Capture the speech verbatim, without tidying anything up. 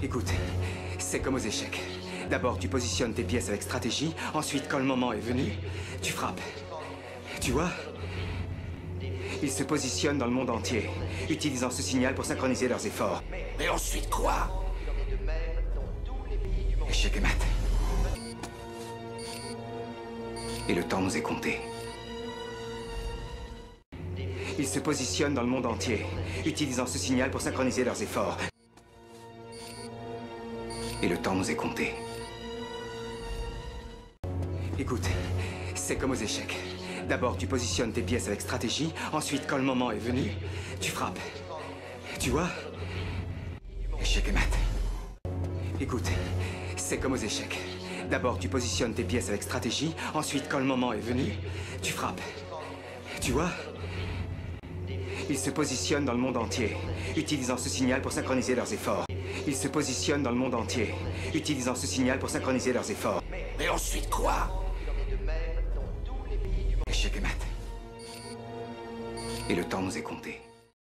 Écoute, c'est comme aux échecs. D'abord, tu positionnes tes pièces avec stratégie, ensuite, quand le moment est venu, tu frappes. Tu vois? Ils se positionnent dans le monde entier, utilisant ce signal pour synchroniser leurs efforts. Et ensuite quoi? Échec et mat. Et le temps nous est compté. Ils se positionnent dans le monde entier, utilisant ce signal pour synchroniser leurs efforts. Et le temps nous est compté. Écoute, c'est comme aux échecs. D'abord, tu positionnes tes pièces avec stratégie, ensuite, quand le moment est venu, tu frappes. Tu vois? Échec et mat. Écoute, c'est comme aux échecs. D'abord, tu positionnes tes pièces avec stratégie, ensuite, quand le moment est venu, tu frappes. Tu vois? Ils se positionnent dans le monde entier, utilisant ce signal pour synchroniser leurs efforts. Ils se positionnent dans le monde entier, utilisant ce signal pour synchroniser leurs efforts. Et ensuite quoi? Échec et mat. Et le temps nous est compté.